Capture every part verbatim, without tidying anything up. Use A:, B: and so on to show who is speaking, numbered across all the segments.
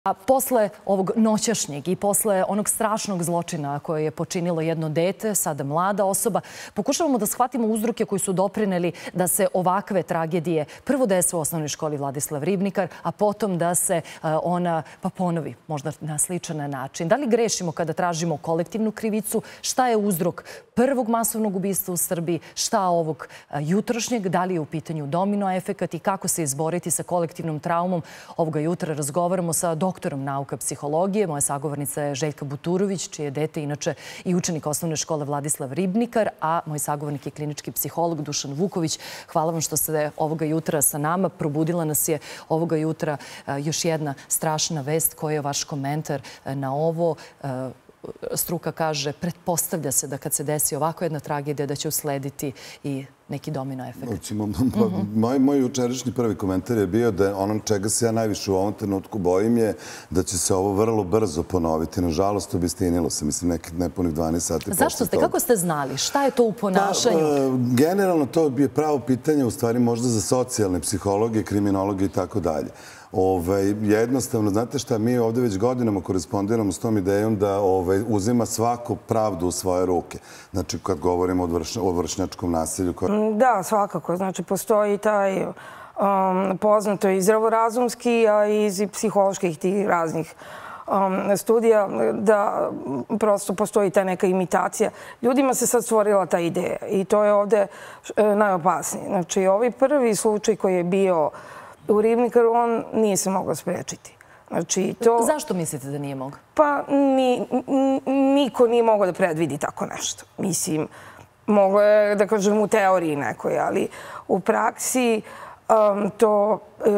A: A posle ovog noćašnjeg i posle onog strašnog zločina koje je počinilo jedno dete, sada mlada osoba, pokušavamo da shvatimo uzroke koji su doprineli da se ovakve tragedije prvo dese u osnovnoj školi Vladislav Ribnikar, a potom da se ona pa ponovi možda na sličan način. Da li grešimo kada tražimo kolektivnu krivicu? Šta je uzrok prvog masovnog ubistva u Srbiji? Šta ovog jutrošnjeg? Da li je u pitanju domino efekat i kako se izboriti sa kolektivnom traumom? Ovoga jutra razgovaramo sa doktorom nauka psihologije. Moja sagovornica je Željka Buturović, čije je dete inače i učenik osnovne škole Vladislav Ribnikar, a moj sagovornik je klinički psiholog Dušan Vuković. Hvala vam što ste ovoga jutra sa nama. Probudila nas je ovoga jutra još jedna strašna vest. Koji je vaš komentar na ovo? Struka kaže, pretpostavlja se da kad se desi ovako jedna tragedija da će uslediti i neki domino efekt.
B: Moj jučerašnji prvi komentar je bio da ono čega se ja najviše u ovom trenutku bojim je da će se ovo vrlo brzo ponoviti. Nažalost, obistinilo se, mislim, nepunih dvanaest sati posle toga. Zašto ste?
A: Kako ste znali? Šta je to u ponašanju?
B: Generalno, to je pravo pitanje, u stvari, možda za socijalne psihologe, kriminologe i tako dalje. Jednostavno, znate šta, mi ovdje već godinama korespondiramo s tom idejom da uzima svaku pravdu u svoje ruke. Znači, kad govorimo o vršnjačkom nasilju.
C: Da, svakako. Znači, postoji taj poznato i zdravorazumski, a i iz psiholoških tih raznih studija, da prosto postoji ta neka imitacija. Ljudima se sad stvorila ta ideja i to je ovdje najopasnije. Znači, ovaj prvi slučaj koji je bio u Ribnikaru, on nije se mogao sprečiti.
A: Zašto mislite da nije mogao?
C: Pa niko nije mogao da predvidi tako nešto. Mislim, moglo je da kažem u teoriji nekoj, ali u praksi to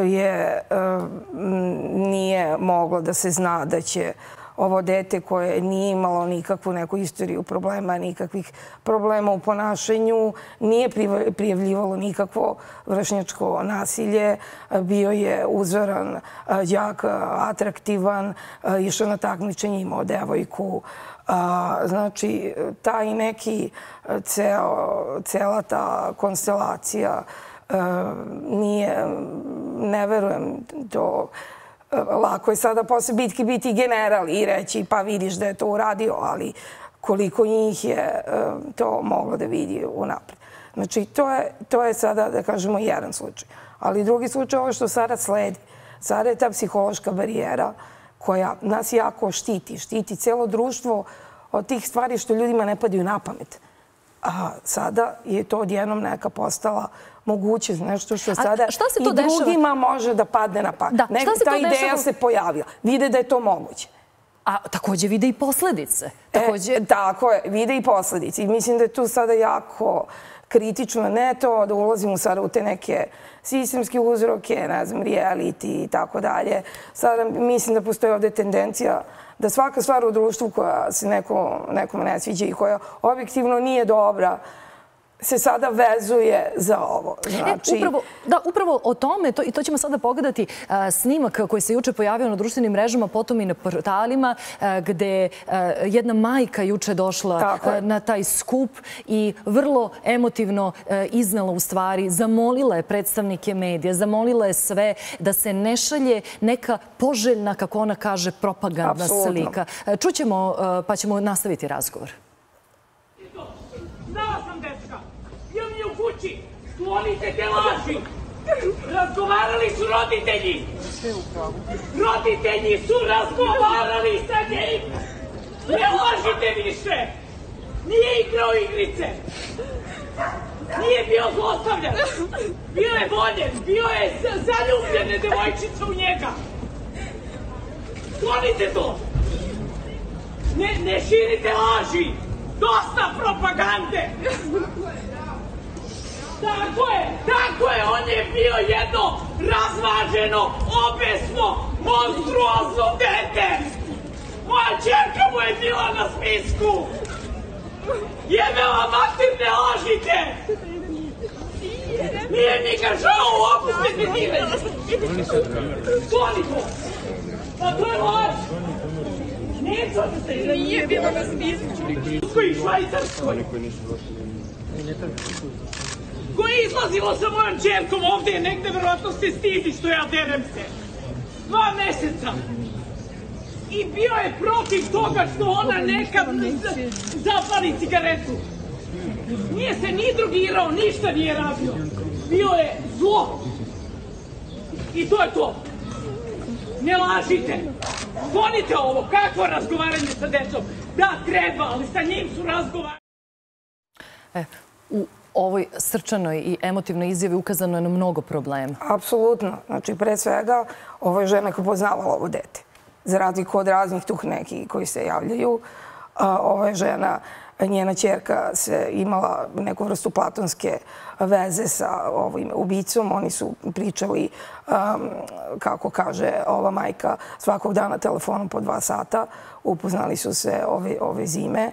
C: nije moglo da se zna da će ovo dete koje nije imalo nikakvu neku istoriju problema, nikakvih problema u ponašanju, nije prijavljivalo nikakvo vršnjačko nasilje, bio je uzoran, đak, atraktivan, išao na takmičenje, imao devojku. Znači, taj neki, cela ta konstelacija nije, ne verujem, to lako je sada posle bitke biti general i reći pa vidiš da je to uradio, ali koliko njih je to moglo da vidi unapred. Znači, to je sada, da kažemo, jedan slučaj. Ali drugi slučaj, ovo što sada sledi, sada je ta psihološka barijera koja nas jako štiti, štiti celo društvo od tih stvari što ljudima ne padaju na pamet. A sada je to odjednom neka postala moguće, nešto što sada i drugima može da padne na pamet. Ta ideja se pojavila. Vide da je to moguće.
A: A također vide i posledice.
C: Tako je, vide i posledice. I mislim da je tu sada jako kritično, ne to da ulazimo sada u te neke sistemske uzroke, ne znam, reality i tako dalje. Sada mislim da postoji ovdje tendencija da svaka stvar u društvu koja se nekome ne sviđa i koja objektivno nije dobra se sada vezuje za ovo.
A: Da, upravo o tome, i to ćemo sada pogledati, snimak koji se juče pojavio na društvenim mrežama, potom i na portalima, gde jedna majka juče došla na taj skup i vrlo emotivno iznala u stvari, zamolila je predstavnike medija, zamolila je sve da se ne šalje neka poželjna, kako ona kaže, propagandna slika. Čućemo, pa ćemo nastaviti razgovor.
D: Znala sam, dečka. Bio mi je u kući. Sklonite te laži. Razgovarali su roditelji. Roditelji su razgovarali sa njim. Ne lažite više. Nije igrao igrice. Nije bio zlostavljan. Bio je voljen. Bio je zaljubljene devojčice u njega. Sklonite to. Ne širite laži. Dosta propagande! Tako je, tako je, on je bio jedno razvaženo, obesno, monstruozno dete! Moja čerka mu je bila na spisku! Jebela mater, ne lažite! Nije mi ga žao uopšte se time! Skloni to! Pa to je laž! Nije bilo na spisku. Koji Švajcarskoj? Ko je izlazilo sa mojom čerkom ovdje? Negde verovatno se stidi što ja derem se. Dva meseca. I bio je protiv toga što ona nekad zapali cigaretu. Nije se ni drogirao, ništa nije radio. Bio je zlo. I to je to. Ne lažite. Zvonite ovo. Kakvo razgovaranje sa decom? Da, treba, ali sa njim su razgovarali.
A: E, u ovoj srčanoj i emotivnoj izjavi ukazano je na mnogo problema.
C: Apsolutno. Znači, pre svega, ovo je žena koja poznavala ovo dete. Za razliku od raznih tuh nekih koji se javljaju. Ova je žena, njena ćerka se imala neku vrstu platonske veze sa ovim ubicom. Oni su pričali, kako kaže ova majka, svakog dana telefonom po dva sata. Upoznali su se ove zime.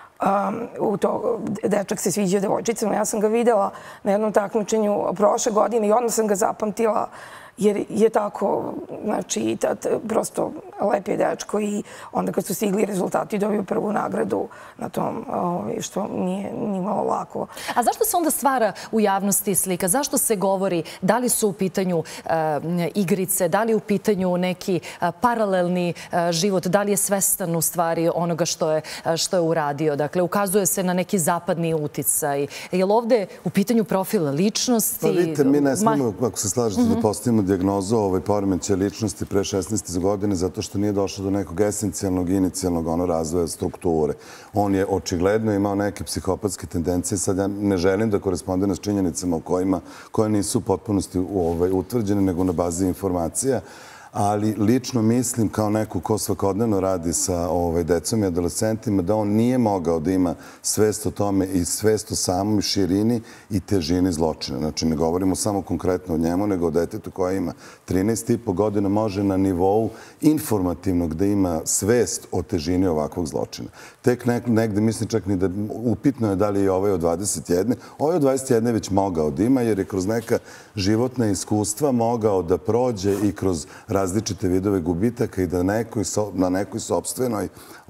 C: Dečak se sviđa devojčicama. Ja sam ga videla na jednom takmičenju prošle godine i odmah sam ga zapamtila jer je tako, znači, prosto lep je dečko i onda kad su stigli rezultati dobio prvu nagradu na tom, što nije nimalo lako.
A: A zašto se onda stvara u javnosti slika? Zašto se govori da li su u pitanju igrice, da li je u pitanju neki paralelni život, da li je svestan u stvari onoga što je uradio? Dakle, ukazuje se na neki zapadni uticaj. Je li ovde u pitanju profila ličnosti?
B: Pa vidite, mi ne smemo, ako se slažete, da postavimo dijagnozu poremećaja ličnosti pre šesnaeste godine zato što nije došlo do nekog esencijalnog i inicijalnog razvoja strukture. On je očigledno imao neke psihopatske tendencije. Sad ja ne želim da korespondiram s činjenicama koje nisu u potpunosti utvrđene, nego na bazi informacija. Ali lično mislim kao neko ko svakodnevno radi sa decom i adolescentima da on nije mogao da ima svest o tome i svest o samoj širini i težini zločina. Znači, ne govorimo samo konkretno o njemu, nego o detetu koja ima trinaest i po godina, može na nivou informativnog da ima svest o težini ovakvog zločina. Tek negde mislim čak ni da upitno je da li je ovaj od dvadeset jedne. Ovaj od dvadeset jedne već mogao da ima jer je kroz neka životna iskustva mogao da prođe i kroz različite vidove gubitaka i da na nekoj sopstvenoj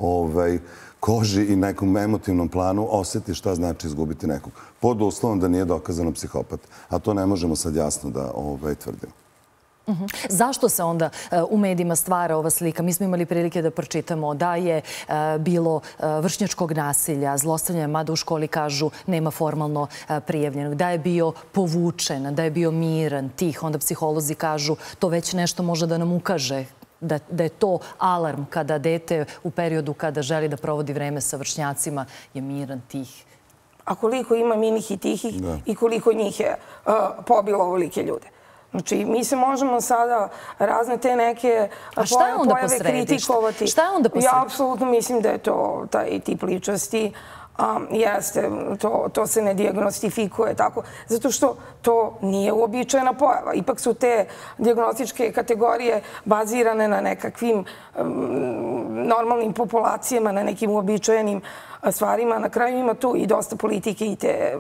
B: koži i nekom emotivnom planu osjeti šta znači izgubiti nekog. Pod uslovom da nije dokazano psihopat. A to ne možemo sad jasno da tvrdimo.
A: Zašto se onda u medijima stvara ova slika? Mi smo imali prilike da pročitamo da je bilo vršnjačkog nasilja, zlostavljanja, mada u školi kažu nema formalno prijavljenog, da je bio povučen, da je bio miran, tih. Onda psiholozi kažu to već nešto može da nam ukaže, da je to alarm kada dete u periodu kada želi da provodi vreme sa vršnjacima je miran, tih.
C: A koliko ima minih i tihih i koliko njih je pobilo ovolike ljude? Znači, mi se možemo sada razne te neke pojave kritikovati.
A: Šta je onda po sredi?
C: Ja apsolutno mislim da je to taj tip ličnosti. Jeste, to se ne dijagnostifikuje tako, zato što to nije uobičajena pojava. Ipak su te dijagnostičke kategorije bazirane na nekakvim normalnim populacijama, na nekim uobičajenim stvarima. Na kraju ima tu i dosta politike i te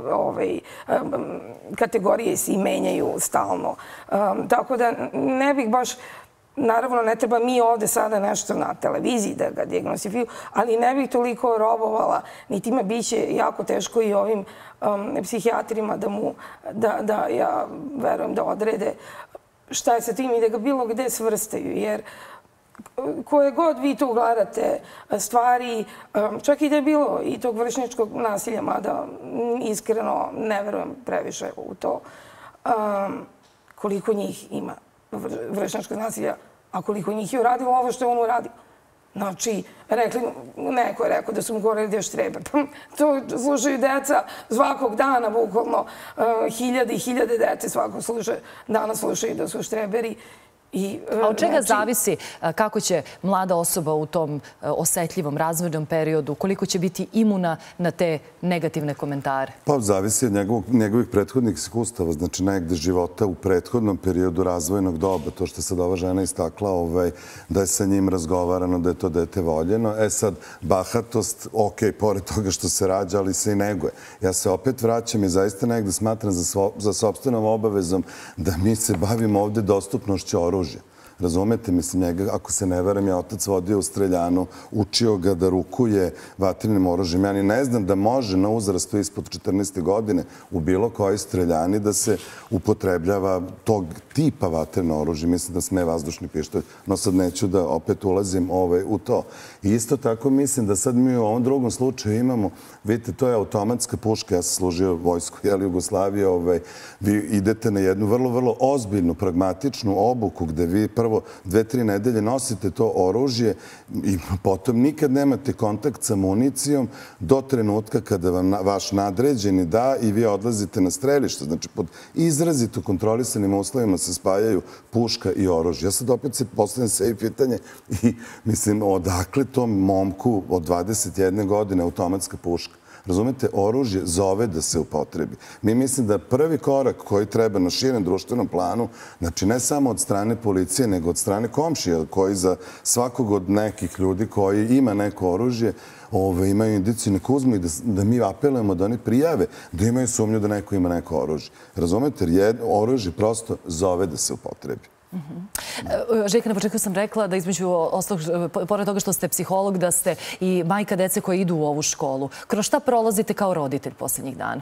C: kategorije se i menjaju stalno. Tako da ne bih baš... Naravno, ne treba mi ovde sada nešto na televiziji da ga dijagnostifikuju, ali ne bih toliko robovala, niti ima biće jako teško i ovim psihijatrima da mu, da ja verujem da odrede šta je sa tim i da ga bilo gde svrstaju, jer koje god vi tu gledate stvari, čak i da je bilo i tog vršnjačkog nasilja, mada iskreno ne verujem previše u to, koliko njih ima vršnjačkog nasilja, a koliko njih je uradilo ovo što je on uradio. Znači, neko je rekao da su mu govorili da je štreber. To slušaju deca svakog dana, bukvalno hiljade i hiljade dece svakog dana slušaju da su štreberi.
A: A od čega zavisi kako će mlada osoba u tom osetljivom razvojnom periodu, koliko će biti imuna na te negativne komentare?
B: Pa zavisi od njegovih prethodnih iskustava, znači negde života u prethodnom periodu razvojnog doba. To što je sad ova žena istakla, da je sa njim razgovarano, da je to dete voljeno. E sad, bahatost, ok, pored toga što se rađa, ali se i neguje. Ja se opet vraćam i zaista negde smatram za sopstvenom obavezom da mi se bavimo ovde dostupnošću oružja. Razumete, mislim, njega, ako se ne varam, je otac vodio u streljanu, učio ga da rukuje vatrenim oružjem. Ja ni ne znam da može na uzrastu ispod četrnaeste godine u bilo kojoj streljani da se upotrebljava tog tipa vatreno oružje. Mislim da sme vazdušni pištolj, no sad neću da opet ulazim u to. I isto tako mislim da sad mi u ovom drugom slučaju imamo, vidite, to je automatska puška, ja sam služio vojsku Jugoslavije, vi idete na jednu vrlo, vrlo ozbiljnu, pragmatičnu obuku gde vi prvo dve, tri nedelje nosite to oružje i potom nikad nemate kontakt sa municijom do trenutka kada vam vaš nadređeni da i vi odlazite na strelište. Znači, pod izrazito kontrolisanim uslovima se spajaju puška i oružje. Ja sad opet se postavljam sebi pitanje i mislim, odakle tom momku od dvadeset jedne godine automatska puška? Razumete, oružje zove da se upotrebi. Mi mislim da prvi korak koji treba na širem društvenom planu, znači ne samo od strane policije, nego od strane komšija, koji za svakog od nekih ljudi koji ima neko oružje, imaju indiciju nek uzmu i da mi apelujemo da oni prijave, da imaju sumnju da neko ima neko oružje. Razumete, jer oružje prosto zove da se upotrebi.
A: Željka, na početku sam rekla da između ostalog, pored toga što ste psiholog, da ste i majka dece koje idu u ovu školu. Kroz šta prolazite kao roditelj posljednjih dana?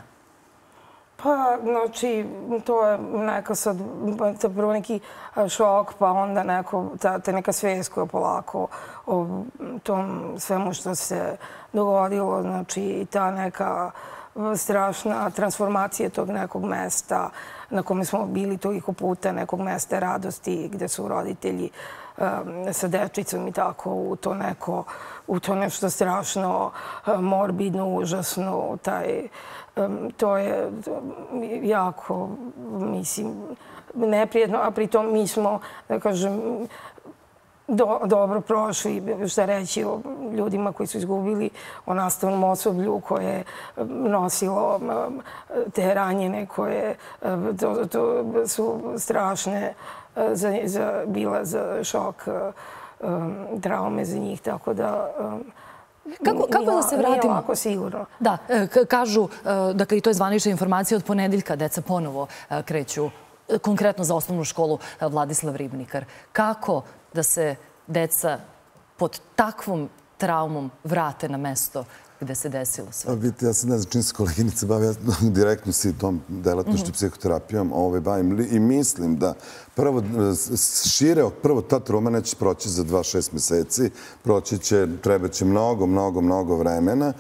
C: Pa, znači, to je neka sad, prvo neki šok, pa onda neka svijest koja polako o tom svemu što se dogodilo, znači, ta neka strašna transformacija tog nekog mesta na kome smo bili toliko puta, nekog mesta radosti gde su roditelji sa dečicom i tako u to neko, u to nešto strašno, morbidno, užasno. To je jako, mislim, neprijetno, a pritom mi smo, da kažem, dobro prošli, šta reći o ljudima koji su izgubili, o nastavnom osoblju koje je nosilo te ranjene koje su strašne bile za šok, traume za njih, tako da nije lako sigurno.
A: Da, kažu, dakle i to je zvanična informacija, od ponedeljka deca ponovo kreću, konkretno za osnovnu školu Vladislav Ribnikar. Kako da se deca pod takvom traumom vrate na mesto gde se desilo sve?
B: Vidite, ja sad ne znam čim se koleginice bavi, ja direktno si tom delatnošću psihoterapijom bavim i mislim da prvo šire, prvo ta trauma neće proći za dva, šest meseci, proći će, treba će mnogo, mnogo, mnogo vremena.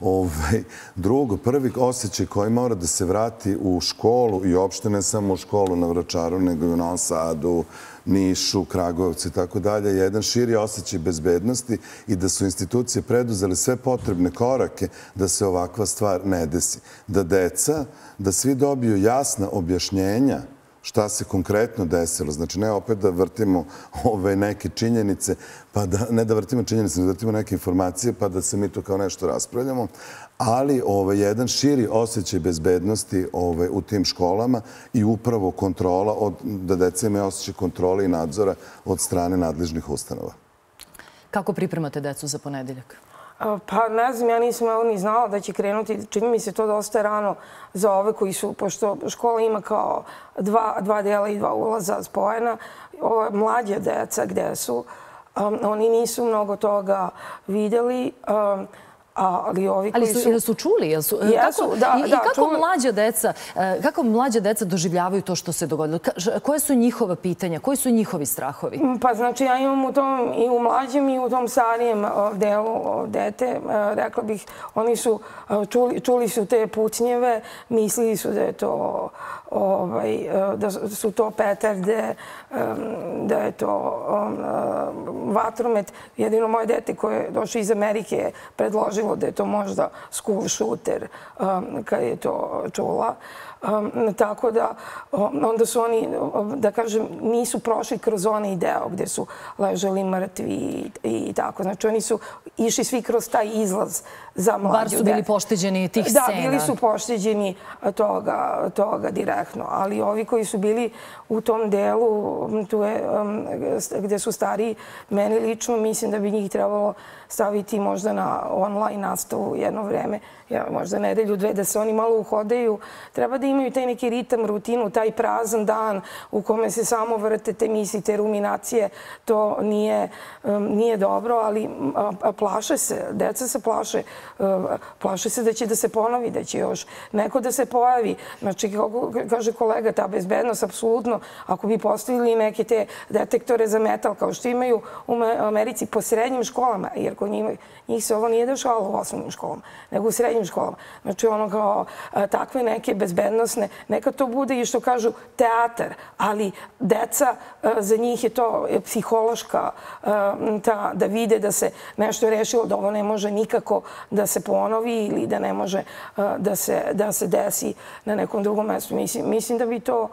B: Drugo, prvi osjećaj koji mora da se vrati u školu i uopšte ne samo u školu na Vračaru, nego i u Novom Sadu, Nišu, Kragujevcu i tako dalje, jedan širi osjećaj bezbednosti i da su institucije preduzeli sve potrebne korake da se ovakva stvar ne desi. Da deca, da svi dobiju jasna objašnjenja šta se konkretno desilo. Znači, ne opet da vrtimo neke činjenice, pa da, ne da vrtimo činjenice, da vrtimo neke informacije, pa da se mi to kao nešto raspravljamo, ali jedan širi osjećaj bezbednosti u tim školama i upravo kontrola, da deca imaju osjećaj kontrole i nadzora od strane nadležnih ustanova.
A: Kako pripremate decu za ponedeljak?
C: Pa ne znam, ja nisam ni znala da će krenuti. Čini mi se to dosta rano za ove koji su, pošto škola ima kao dva dela i dva ulaza spojena. Ove mlađe deca gde su, oni nisu mnogo toga vidjeli. Ali ovi koji su...
A: Ali su čuli?
C: Jesu, da.
A: I kako mlađa deca, kako mlađa deca doživljavaju to što se dogodilo? Koje su njihova pitanja? Koji su njihovi strahovi?
C: Pa znači ja imam u tom i u mlađem i u tom starijem delu dete. Rekla bih, oni su čuli su te pucnjeve, mislili su da je to da su to petarde, da je to vatromet. Jedino moje dete koje je došlo iz Amerike je predložilo da je to možda school shooter kad je to čula. Tako da onda su oni, da kažem, nisu prošli kroz onaj deo gde su ležali mrtvi i tako. Znači oni su išli svi kroz taj izlaz za mlađu.
A: Bar su bili pošteđeni tih scena.
C: Da, bili su pošteđeni toga direktno. direktno, ali ovi koji su bili u tom delu gde su stariji, meni lično mislim da bi njih trebalo staviti možda na online nastavu jedno vreme, možda nedelju, dve, da se oni malo uhodaju. Treba da imaju taj neki ritam, rutinu, taj prazan dan u kome se samo vrte te misli, te ruminacije. To nije dobro, ali plaše se, deca se plaše. Plaše se da će da se ponovi, da će još neko da se pojavi. Znači, kako kaže kolega, ta bezbednost, apsolutno, ako bi postavili neke te detektore za metal, kao što imaju u Americi po srednjim školama, jer kod njih se ovo nije dešavalo u osnovnim školama, nego u srednjim školama. Znači, ono kao takve neke bezbednostne, neka to bude i što kažu teatar, ali deca, za njih je to psihološka, da vide da se nešto je rešilo, da ovo ne može nikako da se ponovi ili da ne može da se desi na nekom drugom mestu. Mislim da bi to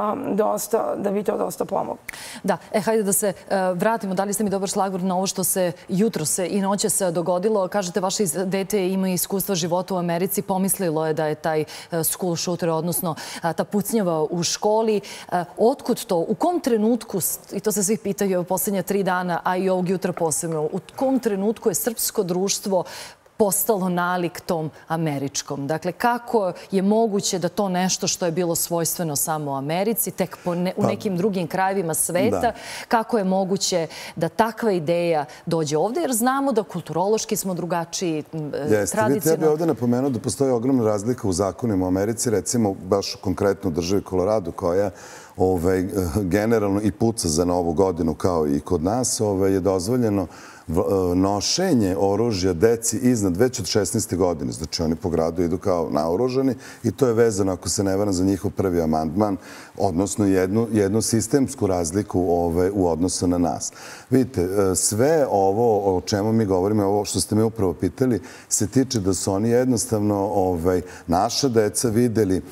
C: da bi to dosta pomoglo.
A: Da, e, hajde da se vratimo. Dali ste mi dobar šlagvort na ovo što se jutro se i noće se dogodilo. Kažete, vaše dete ima iskustva života u Americi. Pomislilo je da je taj school shooter, odnosno ta pucnjava u školi. Otkud to? U kom trenutku, i to se svi pitaju u posljednja tri dana, a i ovog jutra posebno, u kom trenutku je srpsko društvo postalo nalik tom američkom? Dakle, kako je moguće da to nešto što je bilo svojstveno samo u Americi, tek u nekim drugim krajevima sveta, kako je moguće da takva ideja dođe ovde? Jer znamo da kulturološki smo drugačiji, tradicionalno.
B: Ja bih ovde napomenuo da postoji ogromna razlika u zakonima u Americi, recimo baš konkretno u državi Koloradu, koja generalno i puca za Novu godinu kao i kod nas, je dozvoljeno nošenje oružja deci iznad već od šesnaeste godine. Znači, oni po gradu idu kao naoružani i to je vezano, ako se ne varam, za njihov prvi amandman, odnosno jednu sistemsku razliku u odnosu na nas. Vidite, sve ovo o čemu mi govorimo, ovo što ste me upravo pitali, se tiče da su oni jednostavno naša deca videli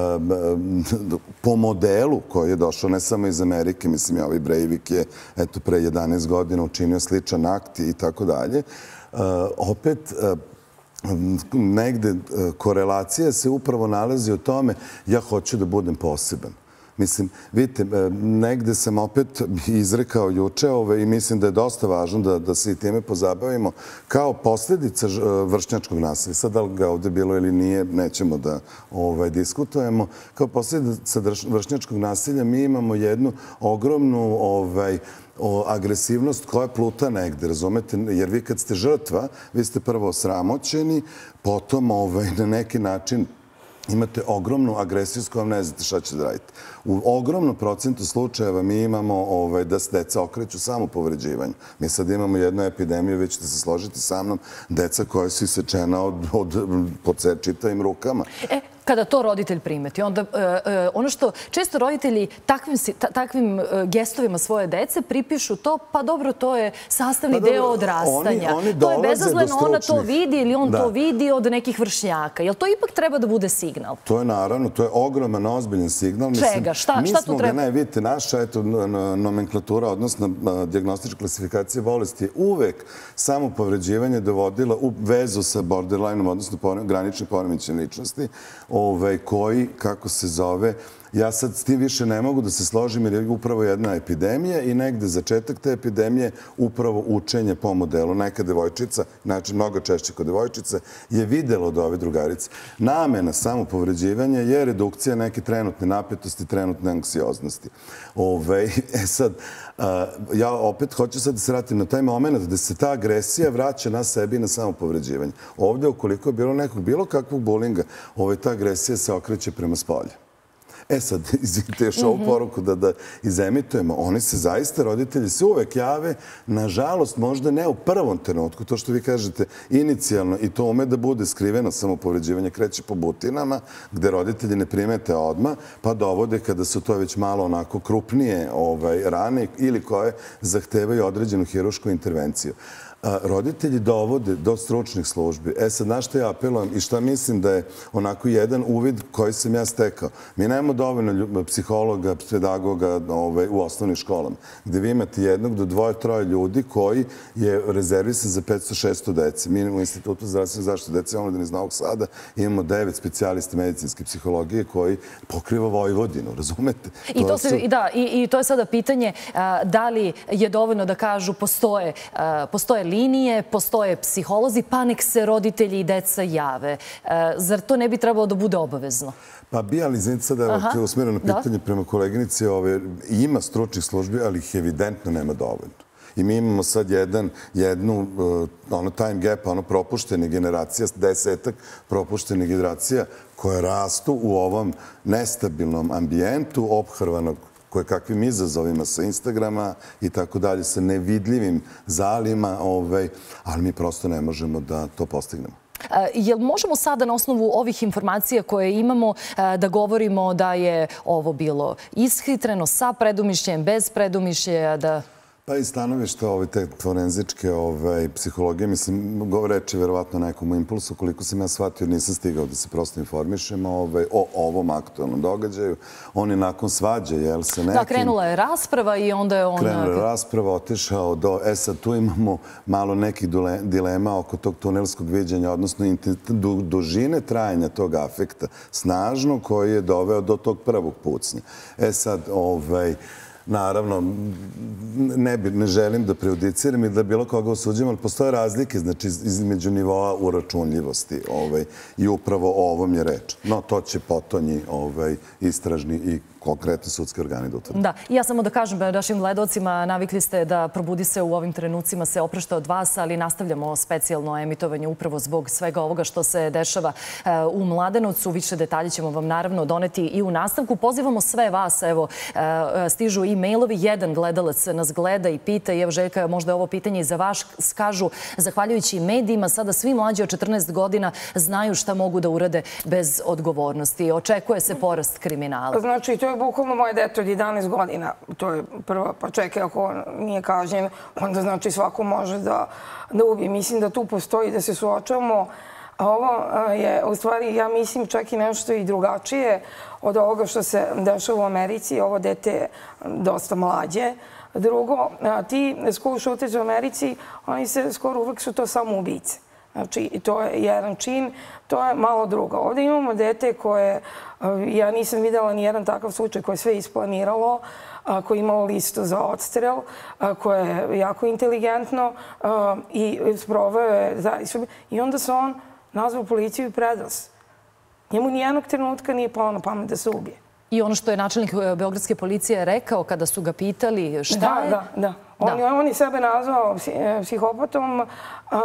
B: po modelu koji je došao ne samo iz Amerike, mislim, ovaj Breivik je eto pre jedanaest godina učinio sličan akt i tako dalje. Opet, negde korelacija se upravo nalazi u tome ja hoću da budem poseban. Mislim, vidite, negde sam opet izrekao juče i mislim da je dosta važno da se i time pozabavimo kao posljedica vršnjačkog nasilja. Sad, da li ga ovde bilo ili nije, nećemo da diskutujemo. Kao posljedica vršnjačkog nasilja mi imamo jednu ogromnu agresivnost koja pluta negde, razumete? Jer vi kad ste žrtva, vi ste prvo osramoćeni, potom na neki način imate ogromnu agresiju s kojom ne znate šta ćete da radite. U ogromnom procentu slučajeva mi imamo da se deca okreću samo povređivanju. Mi sad imamo jednu epidemiju, vi ćete se složiti sa mnom, deca koja su isečena od čitavim rukama.
A: E, kada to roditelj primeti, onda ono što često roditelji takvim gestovima svoje dece pripišu to, pa dobro, to je sastavni deo odrastanja. To je bezazleno, ona to vidi ili on to vidi od nekih vršnjaka. Jel to ipak treba da bude signal?
B: To je naravno, to je ogroman, ozbiljen signal.
A: Čega? Šta tu treba?
B: Ne, vidite, naša nomenklatura, odnosno dijagnostička klasifikacija bolesti je uvek samo povređivanje dovodila u vezu sa borderline-om, odnosno graničnim poremećajem ličnosti, koji, kako se zove, ja sad s tim više ne mogu da se složim jer je upravo jedna epidemija i negde začetak te epidemije upravo učenje po modelu. Neka devojčica, znači mnogo češće kod devojčice, je videla od ove drugarice. Namena samopovređivanja je redukcija neke trenutne napetosti, trenutne anksioznosti. E sad, ja opet hoću sad da se vratim na taj moment da se ta agresija vraća na sebi i na samopovređivanje. Ovde, ukoliko je bilo nekog, bilo kakvog bulinga, ta agresija se okreće prema spolju. E sad, izvinite još ovu poruku da izemitujemo. Oni se zaista, roditelji se uvek jave, nažalost, možda ne u prvom trenutku, to što vi kažete inicijalno, i to ume da bude skriveno samopovređivanje, kreće po butinama, gde roditelji ne primete odmah, pa dovode kada su to već malo onako krupnije rane ili koje zahtevaju određenu hirušku intervenciju. roditelji dovode do stručnih službi. E sad, na što ja apelujem i šta mislim da je onako jedan uvid koji sam ja stekao. Mi nemamo dovoljno psihologa, pedagoga u osnovnim školama, gde vi imate jednog do dvoje, troje ljudi koji je rezervisan za petsto šesto dece. Mi u Institutu zdravstvene zaštite dece omladine iz Novog Sada imamo devet specijalista medicinske psihologije koji pokriva Vojvodinu, razumete?
A: I to, se, da, i, i to je sada pitanje a, da li je dovoljno da kažu postoje, a, postoje linije, postoje psiholozi, pa nek se roditelji i deca jave. A, zar to ne bi trebalo da bude obavezno?
B: Pa bi, ali izvinite sad da te usmjereno pitanje prema koleginici. Ove, ima stručnih službi, ali ih evidentno nema dovoljno. I mi imamo sad jedan, jednu ono time gap, ono propuštene generacija, desetak propuštenih generacija koje rastu u ovom nestabilnom ambijentu, ophrvanog koje kakvim izazovima sa Instagrama i tako dalje, sa nevidljivim zalima, ovaj, ali mi prosto ne možemo da to postignemo.
A: Jel možemo sada na osnovu ovih informacija koje imamo da govorimo da je ovo bilo ishitreno sa predumišljem, bez predumišlja, da...
B: Pa i stanovišta te forenzičke psihologije, mislim, reči verovatno nekom impulsu, koliko sam ja shvatio, nisam stigao da se prosto informišem o ovom aktualnom događaju. On je nakon svađe, jel se nekim...
A: Da, krenula je rasprava i onda je on...
B: Krenula je rasprava, otišao do... E sad, tu imamo malo nekih dilema oko tog tunelskog viđanja, odnosno dužine trajanja tog afekta, snažno, koji je doveo do tog prvog pucnja. E sad, ovaj... Naravno, ne, ne želim da prejudiciram i da bilo koga osuđujem, ali postoje razlike znači, između nivoa uračunljivosti ovaj, i upravo o ovom je reč. No, to će potonji ovaj, istražni i konkretni sudski organi da utvrde.
A: Da, i ja samo da kažem našim gledalcima, navikli ste da Probudi se u ovim trenucima se oprašta od vas, ali nastavljamo specijalno emitovanje upravo zbog svega ovoga što se dešava u Mladenovcu. Više detalje ćemo vam naravno doneti i u nastavku. Pozivamo sve vas, evo, stižu i mailovi. Jedan gledalac nas gleda i pita, i evo Željka, možda je ovo pitanje i za vas, kažu, zahvaljujući medijima, sada svi mlađi od četrnaest godina znaju šta mogu da urade bez odgovornosti. Očekuje se porast kriminala.
C: Znači, to je bukvalno moje dete od jedanaest godina. To je prva, pa čekaj, ako nije kažnjen, onda znači svako može da, da ubije. Mislim da tu postoji da se suočavamo. A ovo je, u stvari, ja mislim čak i nešto i drugačije od ovoga što se dešava u Americi. Ovo dete je dosta mlađe. Drugo, ti school shooters u Americi, oni se skoro uvek su to samo ubice. Znači, to je jedan čin, to je malo drugo. Ovdje imamo dete koje, ja nisam videla ni jedan takav slučaj koje je sve isplaniralo, koje je imalo listu za odstrel, koje je jako inteligentno i sproveo je. I onda se on nazvao policiju i predao se. Njemu nijednog trenutka nije palo na pamet da se ubije.
A: I ono što je načelnik Beogradske policije rekao kada su ga pitali šta je...
C: Da, da, da. On, da. on je sebe nazvao psihopatom um,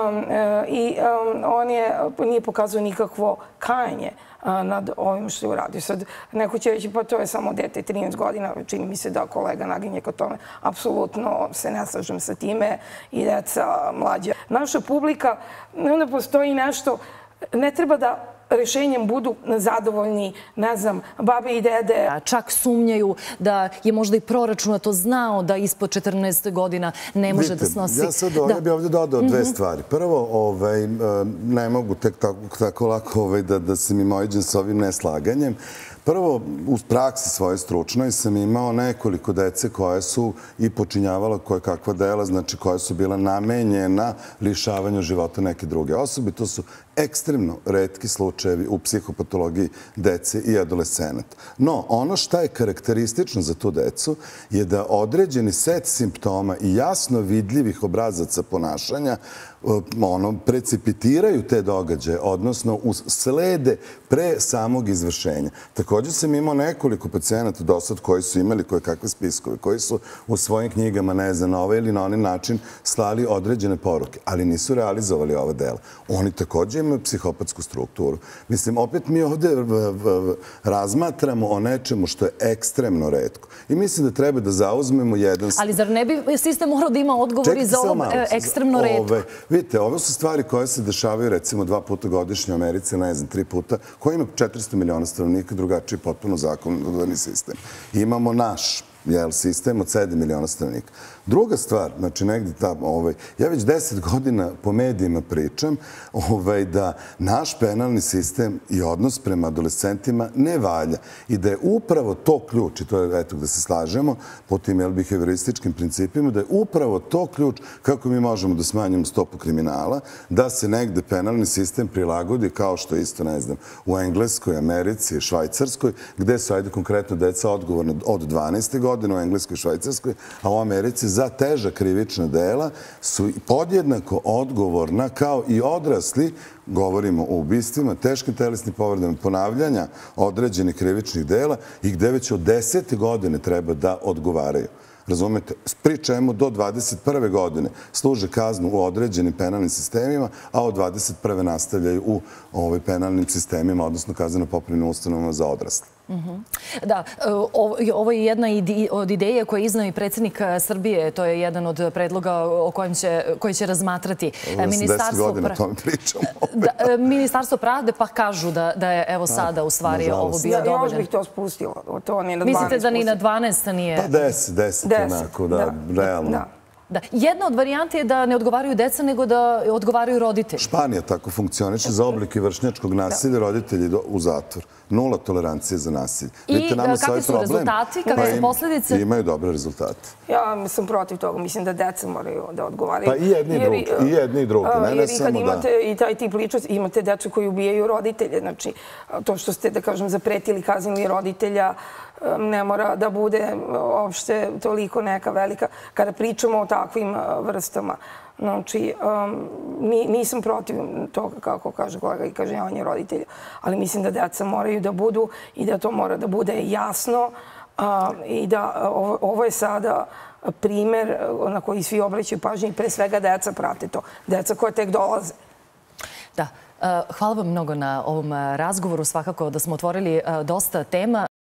C: i um, on je, nije pokazao nikakvo kajanje uh, nad ovim što je uradio. Sad, neko će reći, pa to je samo dete trinaest godina, čini mi se da kolega naginje kod tome. Apsolutno se ne slažem sa time i deca mlađa. Naša publika, onda postoji nešto, ne treba da rešenjem budu zadovoljni, ne znam, babe i dede.
A: Čak sumnjaju da je možda i proračunato znao da ispod četrnaest godina ne može da snosi.
B: Ja sad ja bih ovdje dodao dve stvari. Prvo, ne mogu tek tako lako da se mimoiđem sa ovim neslaganjem. Prvo, u praksi svoje stručnoj sam imao nekoliko dece koje su i počinjavala koje kakva dela, znači koje su bila namenjena lišavanju života neke druge osobe. To su ekstremno retki slučajevi u psihopatologiji dece i adolescenata. No, ono što je karakteristično za tu decu je da određeni set simptoma i jasno vidljivih obrazaca ponašanja ono, precipitiraju te događaje, odnosno slede pre samog izvršenja. Također sam imao nekoliko pacijenata do sad koji su imali koje kakve spiskove, koji su u svojim knjigama, ne znam, na ovaj ili na onaj način slali određene poruke, ali nisu realizovali ova dela. Oni također imaju psihopatsku strukturu. Mislim, opet mi ovdje razmatramo o nečemu što je ekstremno retko. I mislim da treba da zauzmemo jedan...
A: Ali zar ne bi sistem morao da ima odgovori za ovo ekstremno retko?
B: Vidite, ove su stvari koje se dešavaju recimo dva puta godišnje u Americi, ne znam, tri puta, koji ima četiristo miliona stanovnika, drugačiji potpuno zakonodavni sistem. Imamo naš sistem od sedam miliona stanovnika. Druga stvar, znači negdje tamo, ja već deset godina po medijima pričam da naš penalni sistem i odnos prema adolescentima ne valja i da je upravo to ključ, i to je, eto, da se slažemo po tim behaviorističkim principima, da je upravo to ključ kako mi možemo da smanjimo stopu kriminala, da se negde penalni sistem prilagodi kao što isto, ne znam, u Engleskoj, Americi, Švajcarskoj, gde su, ajde, konkretno deca odgovorna od dvanaeste godine u Engleskoj i Švajcarskoj, a u Americi za teža krivična dela su podjednako odgovorna kao i odrasli, govorimo o ubistvima, teškim telesnim povredama, ponavljanja određenih krivičnih dela i gde već od desete godine treba da odgovaraju. Razumete? Pričajmo do dvadeset prve godine služe kaznu u određenim penalnim sistemima, a od dvadeset prve nastavljaju u penalnim sistemima, odnosno kazneno-popravnim ustanovama za odrasle.
A: Da, ovo je jedna od ideje koje je iznao i predsjednik Srbije. To je jedan od predloga koji će razmatrati
B: deset godina o tome pričamo.
A: Ministarstvo pravde pa kažu da je evo sada u stvari ovo bio dovoljan.
C: Još bih to spustila.
A: Mislite da ni na dvanaest nije?
B: Pa deset, deset onako, da, realno.
A: Jedna od varijante je da ne odgovaraju deca, nego da odgovaraju roditelji.
B: Španija tako funkcioniše za oblike vršnjačkog nasilja, roditelji u zatvor. Nula tolerancije za nasilje.
A: I kakvi su rezultati, kakve su posljedice?
B: Imaju dobre rezultate.
C: Ja sam protiv toga. Mislim da deca moraju da odgovaraju.
B: Pa i jedni i drugi. I jedni i drugi.
C: Jer i kad imate i taj tip ličnosti, imate decu koji ubijaju roditelje. Znači, to što ste, da kažem, zapretili kaznili roditelja, ne mora da bude uopšte toliko neka velika. Kada pričamo o takvim vrstama, znači, nisam protiv toga, kako kaže kolega, i kažnjavanje roditelja, ali mislim da deca moraju da budu i da to mora da bude jasno i da ovo je sada primer na koji svi obraćaju pažnju i pre svega deca prate to. Deca koja tek dolaze.
A: Da. Hvala vam mnogo na ovom razgovoru. Svakako da smo otvorili dosta tema.